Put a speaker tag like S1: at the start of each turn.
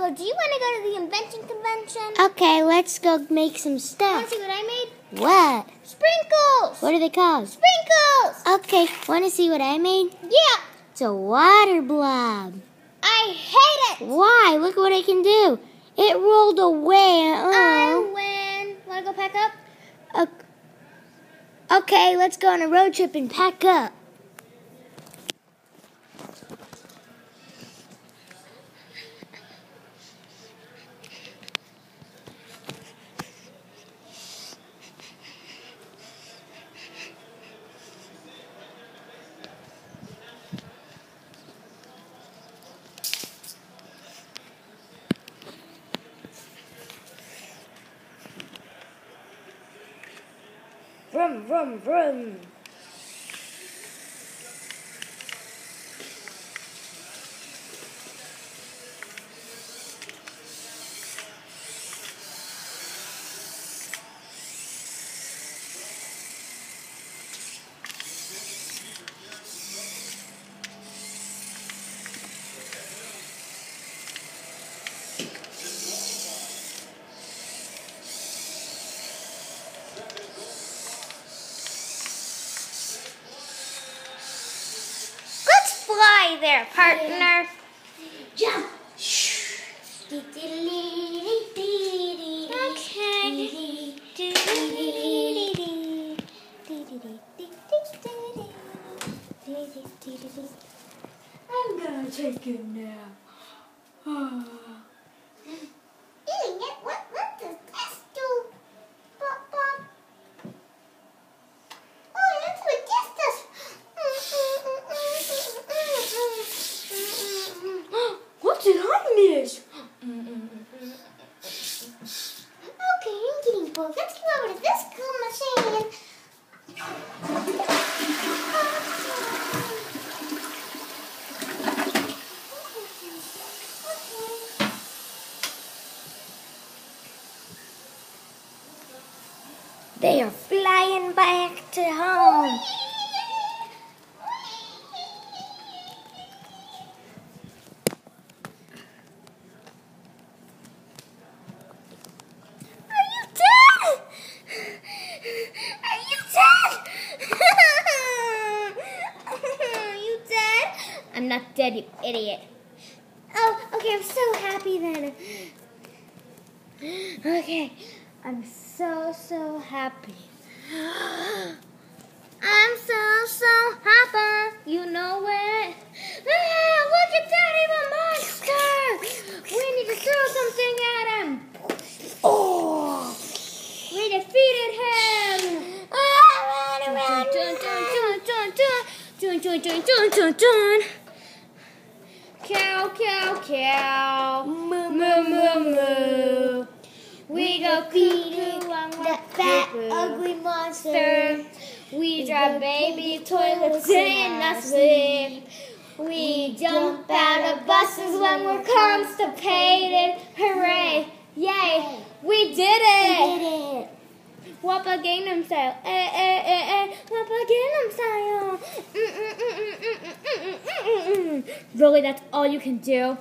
S1: So, do you want to go to the invention convention?
S2: Okay, let's go make some
S1: Want
S2: stuff.
S1: to see what I made?
S2: What?
S1: Sprinkles!
S2: What are they called?
S1: Sprinkles!
S2: Okay, want to see what I made?
S1: Yeah!
S2: It's a water blob.
S1: I hate it!
S2: Why? Look what I can do. It rolled away.
S1: I win. Want to go pack up?
S2: Okay, let's go on a road trip and pack up. Vroom, vroom, vroom.
S1: Fly there, partner.
S2: Jump. I'm gonna take a nap.
S1: Eating it? What does this do? Pop, pop. Oh, that's what this does.
S2: What did I miss?
S1: Okay, I'm getting bored. Let's go over to this cool machine.
S2: They are flying back to home.
S1: I'm not dead, you idiot. Oh, okay, I'm so happy then. Okay, I'm so happy. I'm so happy. You know it. Ah, look at that, he's a monster. We need to throw something at him.
S2: Oh!
S1: We defeated him. Dun. Cow, cow, cow. Moo, moo, moo, moo. We go feeding that fat, ugly monster. We drive baby toilets in our sleep. We jump out of buses when we're constipated. Hooray! Yay! We did it! Wappa Gangnam Style. Wappa Gangnam Style. Really, that's all you can do?